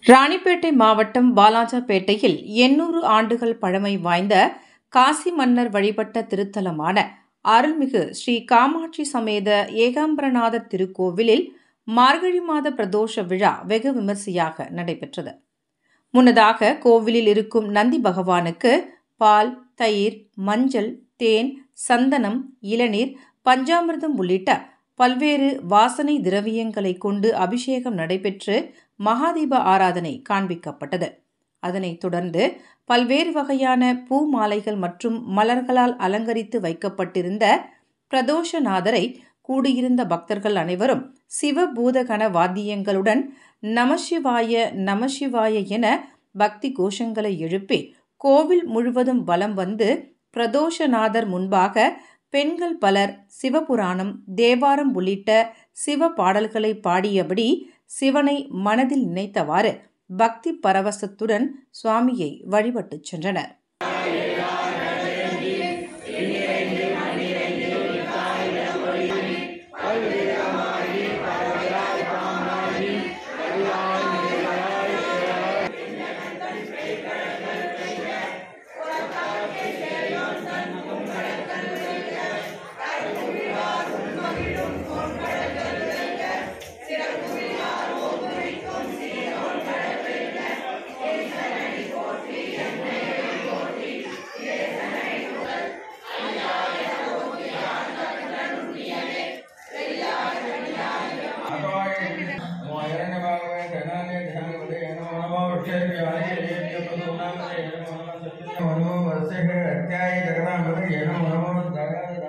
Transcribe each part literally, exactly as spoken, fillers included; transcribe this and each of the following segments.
ராணிப்பேட்டை மாவட்டம் வாலாஜாபேட்டையில் எண்ணூறு ஆண்டுகள் பழமை வாய்ந்த காசி மன்னர் வழிபட்ட திருத்தலமான அருள்மிகு ஸ்ரீ காமாட்சி சமேத ஏகாம்பரநாதர் திருக்கோவிலில் மார்கழி மாத பிரதோஷ விழா வெகு விமரிசையாக நடைபெற்றது. முன்னதாக கோவிலில் இருக்கும் நந்தி பகவானுக்கு பால், தயிர், மஞ்சள், தேன், சந்தனம், இளநீர், பஞ்சாமிர்தம் உள்ளிட்ட பல்வேறு வாசனை திரவியங்களை கொண்டு அபிஷேகம் நடைபெற்று மகாதீப ஆராதனை காண்பிக்கப்பட்டது. அதனைத் தொடர்ந்து பல்வேறு வகையான பூ மாலைகள் மற்றும் மலர்களால் அலங்கரித்து வைக்கப்பட்டிருந்த பிரதோஷநாதரை கூடியிருந்த பக்தர்கள் அனைவரும் சிவபூதகண வாத்தியங்களுடன் நமசிவாய நமசிவாய என பக்தி கோஷங்களை எழுப்பி கோவில் முழுவதும் வலம் வந்து பிரதோஷநாதர் முன்பாக பெண்கள் பலர் சிவபுராணம், தேவாரம் உள்ளிட்ட சிவ பாடல்களை பாடியபடி சிவனை மனதில் நினைத்தவாறு பக்தி பரவசத்துடன் சுவாமியை வழிபட்டுச் சென்றனர்.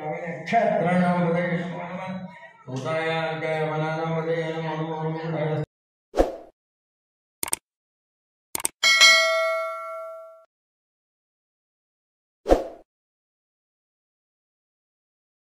क्षत्र